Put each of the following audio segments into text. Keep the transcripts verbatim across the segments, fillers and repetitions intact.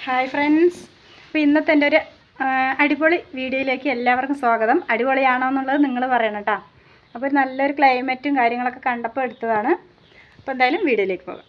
Hi friends, അപ്പോൾ ഇന്നത്തെ എൻ്റെ ഒരു അടിപൊളി വീഡിയോയിലേക്ക് എല്ലാവർക്കും സ്വാഗതം. അടിപൊളിയാണോ എന്നുള്ളത് നിങ്ങൾ പറയണം കേട്ടോ. അപ്പോൾ ഒരു നല്ലൊരു ക്ലൈമറ്റും കാര്യങ്ങളൊക്കെ കണ്ടപ്പോൾ എടുത്തതാണ്. അപ്പോൾ എന്തായാലും വീഡിയോയിലേക്ക് പോകാം.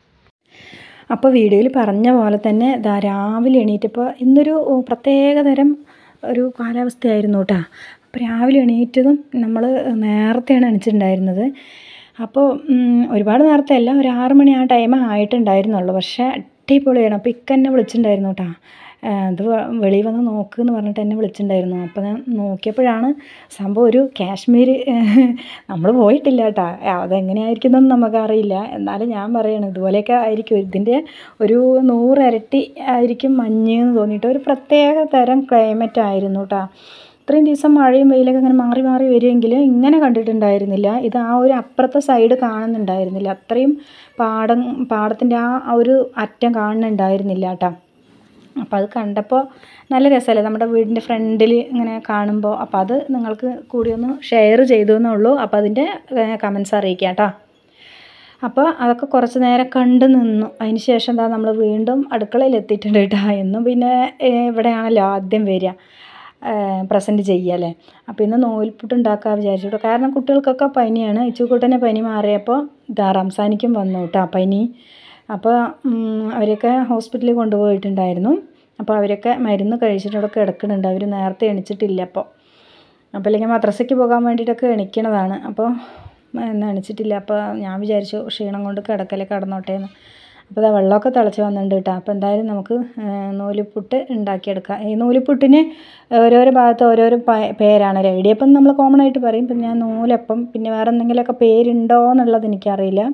അപ്പോൾ വീഡിയോയിൽ പറഞ്ഞ പോലെ തന്നെ ഇതാ രാവിലെ എണീറ്റപ്പോൾ ഇന്നൊരു പ്രത്യേക തരം ഒരു കാലാവസ്ഥയായിരുന്നു കേട്ടോ. അപ്പോൾ രാവിലെ എണീറ്റതും നമ്മൾ നേരത്തെയാണ് എണീച്ചിട്ടുണ്ടായിരുന്നത്. അപ്പോൾ ഒരുപാട് നേരത്തെ അല്ല, ഒരു ആറ് മണി ആ ടൈം ആയിട്ടുണ്ടായിരുന്നുള്ളൂ. പക്ഷേ അടിപൊളിയാണ്. അപ്പോൾ ഇക്ക എന്നെ വിളിച്ചിട്ടുണ്ടായിരുന്നു കേട്ടോ. അത് വെളിയിൽ വന്ന് നോക്ക് എന്ന് പറഞ്ഞിട്ട് എന്നെ വിളിച്ചിട്ടുണ്ടായിരുന്നു. അപ്പോൾ ഞാൻ നോക്കിയപ്പോഴാണ് സംഭവം ഒരു കാശ്മീർ. നമ്മൾ പോയിട്ടില്ല കേട്ടോ, അതെങ്ങനെയായിരിക്കുന്നതെന്ന് നമുക്കറിയില്ല. എന്നാലും ഞാൻ പറയണം ഇതുപോലെയൊക്കെ ആയിരിക്കും. ഇതിൻ്റെ ഒരു നൂറിരട്ടി ആയിരിക്കും മഞ്ഞ് എന്ന് തോന്നിയിട്ട് ഒരു പ്രത്യേക തരം ക്ലൈമറ്റ് ആയിരുന്നു കേട്ടോ. ഇത്രയും ദിവസം മഴയും വെയിലൊക്കെ ഇങ്ങനെ മാറി മാറി വരുമെങ്കിൽ ഇങ്ങനെ കണ്ടിട്ടുണ്ടായിരുന്നില്ല. ഇത് ആ ഒരു അപ്പുറത്തെ സൈഡ് കാണുന്നുണ്ടായിരുന്നില്ല. അത്രയും പാടം പാടത്തിൻ്റെ ആ ഒരു അറ്റം കാണുന്നുണ്ടായിരുന്നില്ല കേട്ടോ. അപ്പോൾ അത് കണ്ടപ്പോൾ നല്ല രസമല്ലേ നമ്മുടെ വീടിൻ്റെ ഫ്രണ്ടിൽ ഇങ്ങനെ കാണുമ്പോൾ. അപ്പോൾ അത് നിങ്ങൾക്ക് കൂടി ഒന്ന് ഷെയർ ചെയ്തു എന്നുള്ളൂ. അപ്പോൾ അതിൻ്റെ കമൻസ് അറിയിക്കാം കേട്ടോ. അപ്പോൾ അതൊക്കെ കുറച്ച് നേരം കണ്ടു നിന്നു. അതിന് ശേഷം എന്താ നമ്മൾ വീണ്ടും അടുക്കളയിൽ എത്തിയിട്ടുണ്ട് കേട്ടോ. എന്നും പിന്നെ ഇവിടെയാണല്ലോ ആദ്യം വരിക പ്രസൻറ്റ് ചെയ്യുകയല്ലേ. അപ്പോൾ ഇന്ന് നൂൽപുട്ട് ഉണ്ടാക്കാൻ വിചാരിച്ചു. കാരണം കുട്ടികൾക്കൊക്കെ പനിയാണ്. ഇച്ചുകൂട്ടനെ പനി മാറിയപ്പോൾ ഇതാ റംസാനിക്കും വന്നു കേട്ടോ പനി. അപ്പോൾ അവരൊക്കെ ഹോസ്പിറ്റലിൽ കൊണ്ടുപോയിട്ടുണ്ടായിരുന്നു. അപ്പോൾ അവരൊക്കെ മരുന്ന് കഴിച്ചിട്ടവിടെ കിടക്കുന്നുണ്ട്. അവർ നേരത്തെ എണിച്ചിട്ടില്ല. അപ്പോൾ അപ്പോൾ അല്ലെങ്കിൽ മദ്രസയ്ക്ക് പോകാൻ വേണ്ടിയിട്ടൊക്കെ എണിക്കണതാണ്. അപ്പോൾ ഇന്ന് എണിച്ചിട്ടില്ല. അപ്പോൾ ഞാൻ വിചാരിച്ചു ക്ഷീണം കൊണ്ട് കിടക്കലേ കിടന്നോട്ടെ എന്ന്. അപ്പോൾ ഇതാ വെള്ളമൊക്കെ തിളച്ച് വന്നിട്ടുണ്ട് കേട്ടോ. അപ്പോൾ എന്തായാലും നമുക്ക് നൂലുപുട്ട് ഉണ്ടാക്കിയെടുക്കാം. ഈ നൂലുപുട്ടിന് ഓരോരോ ഭാഗത്ത് ഓരോരോ പേരാണല്ലോ. ഇടിയപ്പം നമ്മൾ കോമൺ ആയിട്ട് പറയും. പിന്നെ ഞാൻ നൂലപ്പം, പിന്നെ വേറെ എന്തെങ്കിലുമൊക്കെ പേരുണ്ടോ എന്നുള്ളത് എനിക്കറിയില്ല.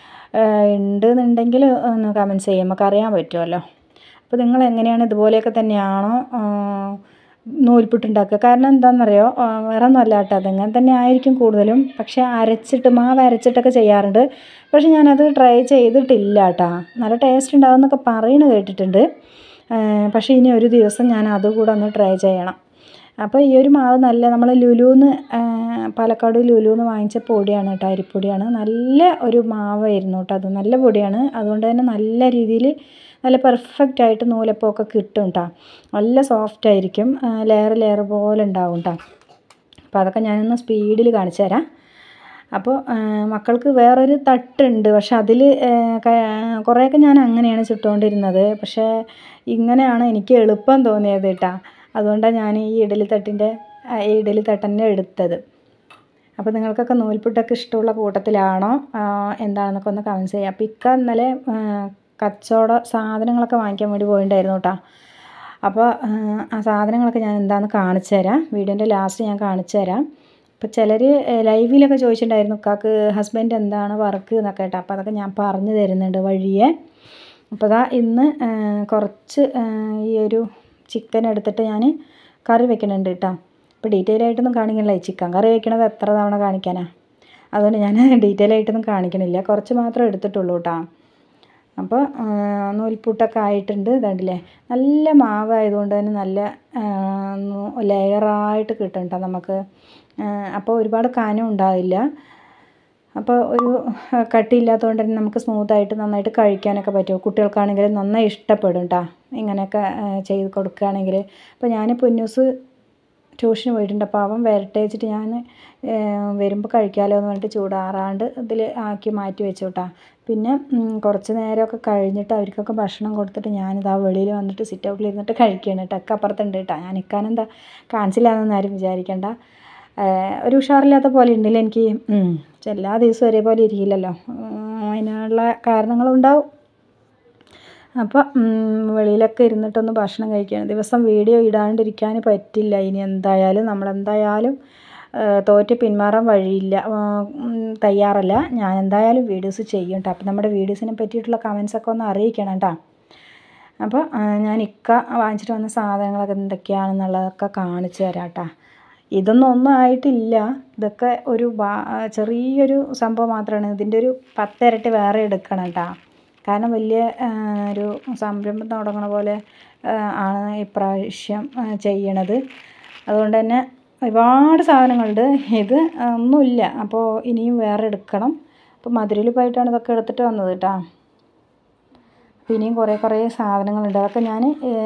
ഉണ്ട് എന്നുണ്ടെങ്കിൽ ഒന്ന് കമൻസ് ചെയ്യാം, നമുക്ക് അറിയാൻ പറ്റുമല്ലോ. അപ്പോൾ നിങ്ങൾ എങ്ങനെയാണ്, ഇതുപോലെയൊക്കെ തന്നെയാണോ നൂൽപുട്ട് ഉണ്ടാക്കുക? കാരണം എന്താണെന്നറിയോ, വേറെ ഒന്നും അല്ല കേട്ടോ, അതങ്ങനെ തന്നെ ആയിരിക്കും കൂടുതലും. പക്ഷേ അരച്ചിട്ട് മാവ് അരച്ചിട്ടൊക്കെ ചെയ്യാറുണ്ട്. പക്ഷെ ഞാനത് ട്രൈ ചെയ്തിട്ടില്ല കേട്ടോ. നല്ല ടേസ്റ്റ് ഉണ്ടാവും എന്നൊക്കെ പറയുന്നത് കേട്ടിട്ടുണ്ട്. പക്ഷേ ഇനി ഒരു ദിവസം ഞാൻ അതുകൂടെ ഒന്ന് ട്രൈ ചെയ്യണം. അപ്പോൾ ഈ ഒരു മാവ് നല്ല നമ്മൾ ലുലുന്ന് പാലക്കാട് ലുലുന്ന് വാങ്ങിച്ച പൊടിയാണ് കേട്ടോ, അരിപ്പൊടിയാണ്. നല്ല ഒരു മാവായിരുന്നു കേട്ടോ. അത് നല്ല പൊടിയാണ്. അതുകൊണ്ട് തന്നെ നല്ല രീതിയിൽ നല്ല പെർഫെക്റ്റ് ആയിട്ട് നൂലപ്പമൊക്കെ കിട്ടും കേട്ടോ. നല്ല സോഫ്റ്റ് ആയിരിക്കും, ലെയർ ലെയർ പോലെ ഉണ്ടാവും കേട്ടോ. അപ്പോൾ അതൊക്കെ ഞാനൊന്ന് സ്പീഡിൽ കാണിച്ചു തരാം. അപ്പോൾ മക്കൾക്ക് വേറൊരു തട്ടുണ്ട്. പക്ഷെ അതിൽ കുറേയൊക്കെ ഞാൻ അങ്ങനെയാണ് ചുട്ടുകൊണ്ടിരുന്നത്. പക്ഷേ ഇങ്ങനെയാണ് എനിക്ക് എളുപ്പം തോന്നിയത് കേട്ടോ. അതുകൊണ്ടാണ് ഞാൻ ഈ ഇഡലി തട്ടിൻ്റെ ഈ ഇഡലി തട്ടന്നെ എടുത്തത്. അപ്പോൾ നിങ്ങൾക്കൊക്കെ നൂൽപുട്ടൊക്കെ ഇഷ്ടമുള്ള കൂട്ടത്തിലാണോ എന്താണെന്നൊക്കെ ഒന്ന് കമൻസ് ചെയ്യാം. അപ്പോൾ ഇക്ക ഇന്നലെ കച്ചവട സാധനങ്ങളൊക്കെ വാങ്ങിക്കാൻ വേണ്ടി പോയിട്ടുണ്ടായിരുന്നു കേട്ടോ. അപ്പോൾ ആ സാധനങ്ങളൊക്കെ ഞാൻ എന്താണെന്ന് കാണിച്ചു തരാം. വീഡിയോൻ്റെ ലാസ്റ്റ് ഞാൻ കാണിച്ചു തരാം. അപ്പോൾ ചിലർ ലൈവിലൊക്കെ ചോദിച്ചിട്ടുണ്ടായിരുന്നു ഇക്കാക്ക് ഹസ്ബൻഡ് എന്താണ് വർക്ക് എന്നൊക്കെ കേട്ടോ. അപ്പോൾ അതൊക്കെ ഞാൻ പറഞ്ഞു തരുന്നുണ്ട് വഴിയെ. അപ്പോൾ അതാ ഇന്ന് കുറച്ച് ഈ ഒരു ചിക്കൻ എടുത്തിട്ട് ഞാൻ കറി വെക്കണുണ്ട് കേട്ടോ. അപ്പോൾ ഡീറ്റെയിൽ ആയിട്ടൊന്നും കാണിക്കണില്ല. ഈ ചിക്കൻ കറി വെക്കണത് എത്ര തവണ കാണിക്കാനാണ്, അതുകൊണ്ട് ഞാൻ ഡീറ്റെയിൽ ആയിട്ടൊന്നും കാണിക്കണില്ല. കുറച്ച് മാത്രമേ എടുത്തിട്ടുള്ളൂ കേട്ടോ. അപ്പോൾ നൂൽപുട്ടൊക്കെ ആയിട്ടുണ്ട്. ഇതുണ്ടല്ലേ, നല്ല മാവായതുകൊണ്ട് തന്നെ നല്ല ലെയറായിട്ട് കിട്ടും കേട്ടോ നമുക്ക്. അപ്പോൾ ഒരുപാട് കനം ഉണ്ടാവില്ല. അപ്പോൾ ഒരു കട്ടിയില്ലാത്തതുകൊണ്ട് തന്നെ നമുക്ക് സ്മൂത്തായിട്ട് നന്നായിട്ട് കഴിക്കാനൊക്കെ പറ്റും. കുട്ടികൾക്കാണെങ്കിൽ നന്നായി ഇഷ്ടപ്പെടും കേട്ടോ ഇങ്ങനെയൊക്കെ ചെയ്ത് കൊടുക്കുകയാണെങ്കിൽ. അപ്പോൾ ഞാൻ പൊന്നൂസ് ട്യൂഷന് പോയിട്ടുണ്ട്. അപ്പോൾ അവൻ വരട്ടെ വെച്ചിട്ട് ഞാൻ വരുമ്പോൾ കഴിക്കാമല്ലോ എന്ന് പറഞ്ഞിട്ട് ചൂടാറാണ്ട് ഇതിൽ ആക്കി മാറ്റി വെച്ചു കേട്ടോ. പിന്നെ കുറച്ച് നേരമൊക്കെ കഴിഞ്ഞിട്ട് അവർക്കൊക്കെ ഭക്ഷണം കൊടുത്തിട്ട് ഞാനിതാ വെളിയിൽ വന്നിട്ട് സിറ്റ് ഔട്ടിൽ ഇരുന്നിട്ട് കഴിക്കുകയാണ് കേട്ടോ. ഒക്കെ അപ്പുറത്തുണ്ട് കേട്ടോ. ഞാൻ നിൽക്കാനെന്താ കാണിച്ചില്ലാന്നൊന്നും ആരും വിചാരിക്കേണ്ട. ഒരു ഉഷാറില്ലാത്ത പോലെ ഉണ്ടല്ലോ എനിക്ക്. എല്ലാ ദിവസവും ഒരേപോലെ ഇരിക്കില്ലല്ലോ, അതിനുള്ള കാരണങ്ങളുണ്ടാവും. അപ്പോൾ വെളിയിലൊക്കെ ഇരുന്നിട്ടൊന്ന് ഭക്ഷണം കഴിക്കുകയാണ്. ദിവസം വീഡിയോ ഇടാണ്ടിരിക്കാൻ പറ്റില്ല. ഇനി എന്തായാലും നമ്മളെന്തായാലും തോറ്റ് പിന്മാറാൻ വഴിയില്ല, തയ്യാറല്ല. ഞാൻ എന്തായാലും വീഡിയോസ് ചെയ്യും കേട്ടോ. അപ്പോൾ നമ്മുടെ വീഡിയോസിനെ പറ്റിയിട്ടുള്ള കമൻസൊക്കെ ഒന്ന് അറിയിക്കണം കേട്ടോ. അപ്പോൾ ഞാൻ ഇക്ക വാങ്ങിച്ചിട്ട് വന്ന സാധനങ്ങളൊക്കെ എന്തൊക്കെയാണെന്നുള്ളതൊക്കെ കാണിച്ചു തരാം കേട്ടോ. ഇതൊന്നും ഒന്നും ആയിട്ടില്ല. ഇതൊക്കെ ഒരു ചെറിയൊരു സംഭവം മാത്രമാണ്. ഇതിൻ്റെ ഒരു പത്തിരട്ടി വേറെ എടുക്കണം കേട്ടോ. കാരണം വലിയ ഒരു സംരംഭം തുടങ്ങണ പോലെ ആണ് ഇപ്രാവശ്യം ചെയ്യണത്. അതുകൊണ്ട് തന്നെ ഒരുപാട് സാധനങ്ങളുണ്ട്. ഇത് ഒന്നുമില്ല. അപ്പോൾ ഇനിയും വേറെ എടുക്കണം. അപ്പോൾ മധുരയിൽ പോയിട്ടാണ് ഇതൊക്കെ എടുത്തിട്ട് വന്നത് കേട്ടോ. ഇനിയും കുറേ കുറേ സാധനങ്ങളുണ്ട്. അതൊക്കെ ഞാൻ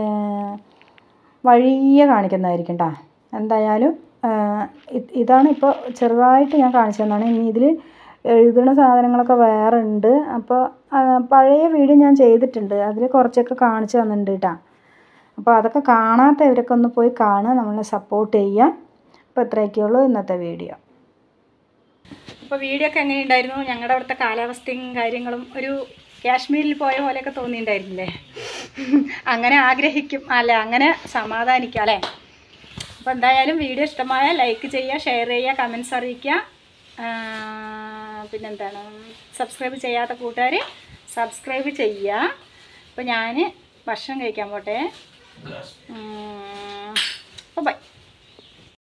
വഴിയെ കാണിക്കുന്നതായിരിക്കും കേട്ടോ. എന്തായാലും ഇതാണ് ഇപ്പോൾ ചെറുതായിട്ട് ഞാൻ കാണിച്ചു തന്നതാണ്. ഇനി ഇതിൽ എഴുതുന്ന സാധനങ്ങളൊക്കെ വേറെ ഉണ്ട്. അപ്പോൾ പഴയ വീഡിയോ ഞാൻ ചെയ്തിട്ടുണ്ട്, അതിൽ കുറച്ചൊക്കെ കാണിച്ചു തന്നിട്ടുണ്ട് കേട്ടോ. അപ്പോൾ അതൊക്കെ കാണാത്തവരൊക്കെ ഒന്ന് പോയി കാണുക, നമ്മളെ സപ്പോർട്ട് ചെയ്യുക. അപ്പോൾ ഇത്രയൊക്കെയുള്ളൂ ഇന്നത്തെ വീഡിയോ. അപ്പോൾ വീഡിയോ ഒക്കെ എങ്ങനെയുണ്ടായിരുന്നു? ഞങ്ങളുടെ അവിടുത്തെ കാലാവസ്ഥയും കാര്യങ്ങളും ഒരു കാശ്മീരിൽ പോയ പോലെയൊക്കെ തോന്നിയിട്ടുണ്ടായിരുന്നില്ലേ? അങ്ങനെ ആഗ്രഹിക്കും അല്ലേ, അങ്ങനെ സമാധാനിക്കാം അല്ലേ? അപ്പോൾ എന്തായാലും വീഡിയോ ഇഷ്ടമായ ലൈക്ക് ചെയ്യുക, ഷെയർ ചെയ്യുക, കമൻറ്റ്സ് അറിയിക്കുക. പിന്നെന്താണ്, സബ്സ്ക്രൈബ് ചെയ്യാത്ത കൂട്ടുകാർ സബ്സ്ക്രൈബ് ചെയ്യുക. അപ്പോൾ ഞാൻ ഭക്ഷണം കഴിക്കാൻ പോട്ടെ. അപ്പോൾ ബൈ.